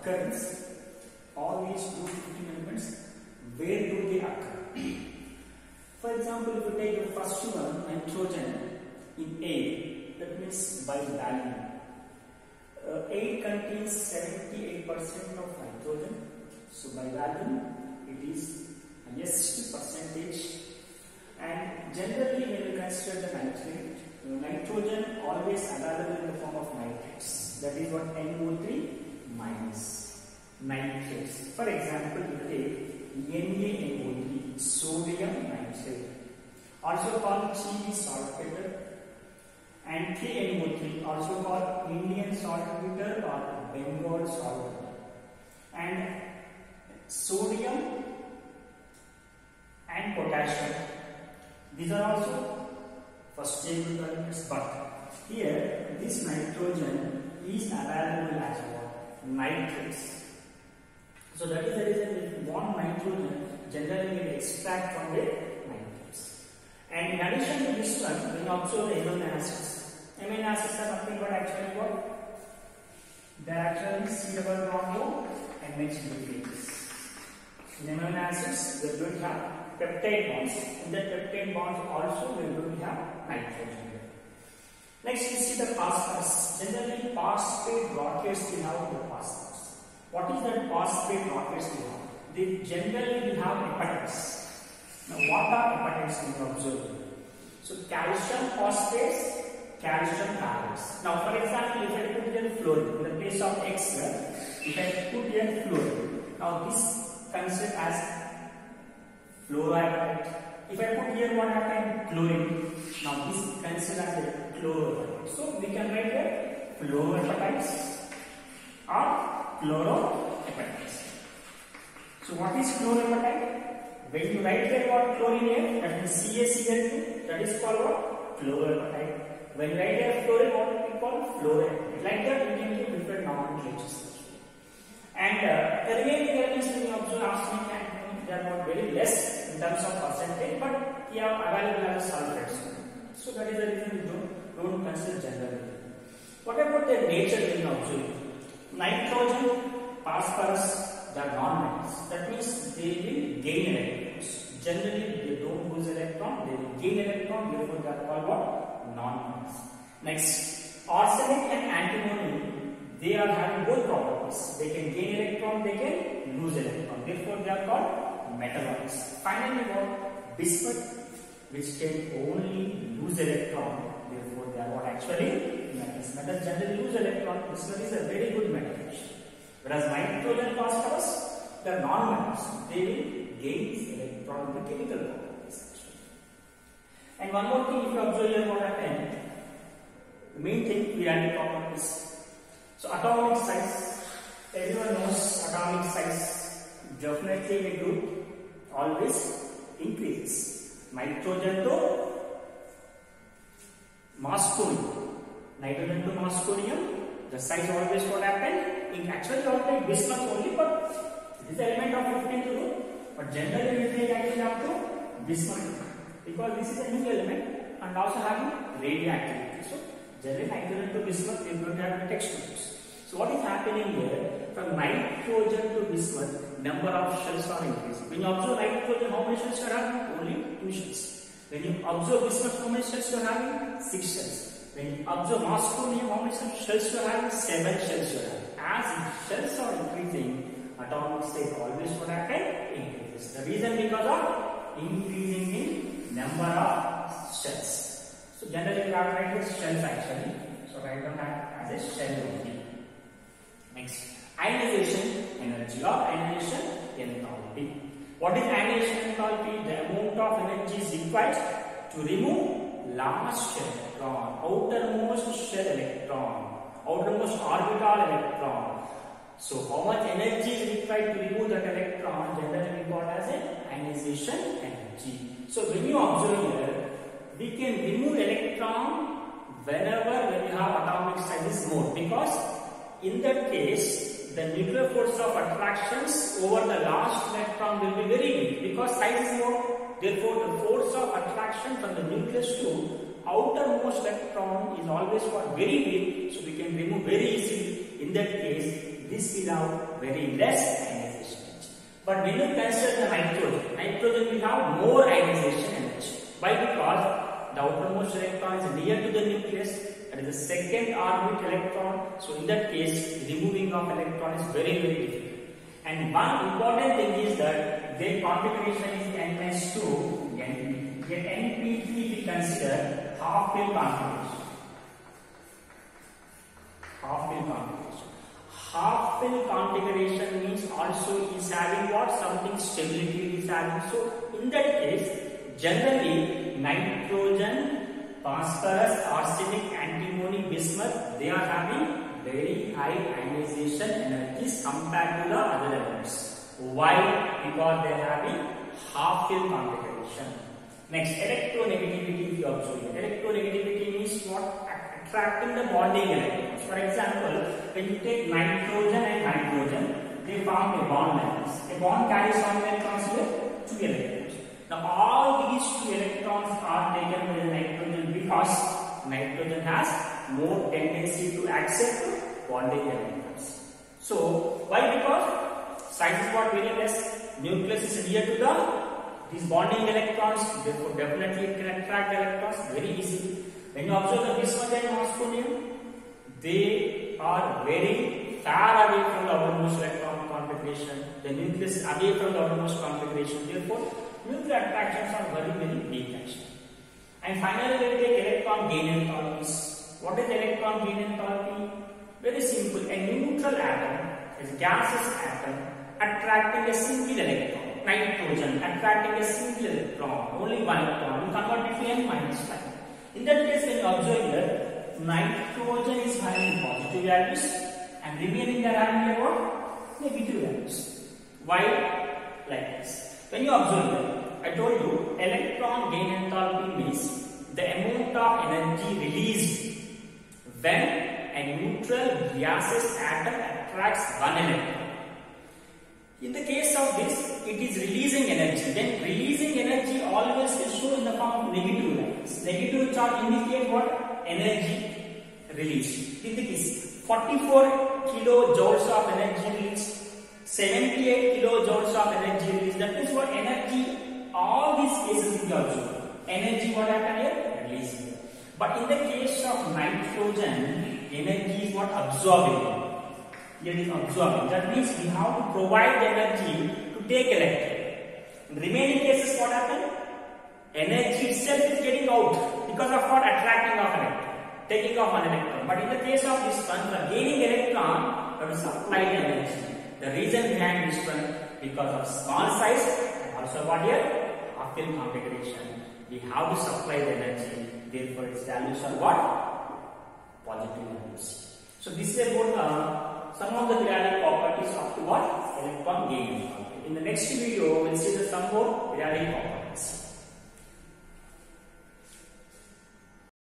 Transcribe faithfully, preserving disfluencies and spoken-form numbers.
occurrence. All these group fifteen elements, where do they occur? For example, if you take the first one, nitrogen in air, that means by value. Uh, air contains seventy-eight percent of nitrogen, so by value it is highest percentage. And generally, when you consider the nitrate, nitrogen always available in the form of nitrates. That is what N O three minus nitrates. For example, you take NaNO3, sodium nitrate, also called Chile saltpeter, and K N O three, also called Indian saltpeter or Bengal saltpeter, and sodium and potassium. These are also first stable elements, but here this nitrogen is available as what? Nitrates. So that is the reason if you want nitrogen, generally we extract from the nitrates. And in addition to this one, when you observe the amino acids, amino acids are nothing but actually what? They are actually C double bond O and next nucleus. In amino acids, we are going to have peptide bonds. In the peptide bonds also we are going to have nitrogen. Next we see the phosphorus. Generally phosphate rockets will have the phosphorus. What is that phosphate rockets will have? They generally will have hepatides. Now what are hepatides when you observe? So calcium phosphates, calcium halides. Now for example, if I put here fluorine in the place of X, if I put here fluorine, now this considered as fluoride. If I put here what happened? Chlorine. Now this is considered as a chlorohepatite. So we can write here fluorohepatites or chlorohepatites. So what is chlorohepatite? When you write here what chlorine here, that means C A C L two, that is called what? Chlorohepatite. When you write here fluorine, what we call fluorohepatite. Like that we can give different nomenclatures. And uh, the remaining elements when you observe arsenic and they are not very less in terms of percentage, but they are available as sulfates. So that is the reason we don't, don't consider generally. What about their nature when you observe? Nitrogen, phosphorus, they are non-metals. That means they will gain electrons. Generally, they don't lose electron, they will gain electron, therefore they are called what? Non-metals. Next, arsenic and antimony, they are having both properties. They can gain electron, they can lose electron. Therefore, they are called metalloids. Finally, what? Bismuth, which can only lose electron. Therefore, they are what actually metals. Metals generally lose electron. Bismuth is a very good metal. Whereas nitrogen, phosphorus, they are non-metals. They will gain electron in the chemical properties. And one more thing, if you observe here what happened, the main thing we added properties. So atomic size, everyone knows atomic size definitely in a group always increases. Nitrogen to masculine, nitrogen to masculine, the size always what happened? In actually always bismuth only, but this element of fifteen to do, but generally we take actually up to bismuth because this is a new element and also having radioactivity. So generally nitrogen to bismuth is going to have the textures. So what is happening here? From nitrogen to bismuth, number of shells are increasing. When you observe nitrogen, how many shells you are having? Only two shells. When you observe bismuth, how many shells you are having? Six shells. When you observe masculine, how many shells you are having? Seven shells you are having. As shells are increasing, atomic state always what happen? Increases. The reason because of increasing in number of shells. So generally we are writing shells actually. So write down that as a shell only. Next, ionization energy or ionization enthalpy. What is ionization enthalpy? The amount of energy is required to remove last shell electron, outermost shell electron, outermost orbital electron. So how much energy is required to remove that electron? Generally we call as a ionization energy. So when you observe here, we can remove electron whenever when you have atomic size is more, because in that case the nuclear force of attractions over the last electron will be very weak because size is more. Therefore, the force of attraction from the nucleus to outermost electron is always for very weak, so we can remove very easily. In that case, this will have very less ionization energy. But when you consider the nitrogen, nitrogen will have more ionization energy. Why? Because the outermost electron is near to the nucleus, and is the second orbit electron. So in that case, removing of electron is very very difficult. And one important thing is that their configuration is N S two N P T. Yet N P T we consider half-fill configuration. Half-fill configuration. Half-fill configuration means also is having what? Something stability is having. So in that case, generally nitrogen, phosphorus, arsenic, antimony, bismuth, they are having very high ionization energies compared to the other elements. Why? Because they are having half-fill configuration. Next, electronegativity we observe. Electronegativity means what? Attracting the bonding electrons. For example, when you take nitrogen and hydrogen, they form a bond like this. A bond carries how many electrons here? Two electrons. Now all these two electrons are taken by the nitrogen because nitrogen has more tendency to accept bonding electrons. So why? Because size is what? Very less. Nucleus is near to the these bonding electrons, therefore definitely it can attract electrons very easily. When you observe the bismuth and mosconium, they are very far away from the outermost electron configuration. The nucleus is away from the outermost configuration. Therefore, nuclear attractions are very very weak actually. And finally, we take electron gain enthalpies. What is electron gain enthalpy? Very simple. A neutral atom is a gaseous atom attracting a single electron. Nitrogen attracting a single electron, only one electron, we convert it to N minus five. In that case, when you observe here, nitrogen is having positive values and remaining are having about negative values. Why? Like this. When you observe here, I told you electron gain enthalpy means the amount of energy released when a neutral gaseous atom attracts one electron. In the case of this, it is releasing energy. Then releasing energy always will show in the form of negative lines. Negative charge indicate what? Energy released. In the case, forty-four kilojoules of energy released, seventy-eight kilojoules of energy released. That is what energy. All these cases we observe. Energy what happened here? Releasing. But in the case of nitrogen, energy is what? Absorbing. Here is absorbing. That means we have to provide energy to take electron. In remaining cases, what happens? Energy itself is getting out because of what? Attracting of electron, taking off an electron. But in the case of this one, for gaining electron, that is supplied energy. The reason behind this one, because of small size and also what here? Half-fill configuration. We have to supply the energy. Therefore, its values are what? Positive values. So this is about uh, some of the periodic properties of what? Electron gain. In the next video, we will see the some more periodic properties.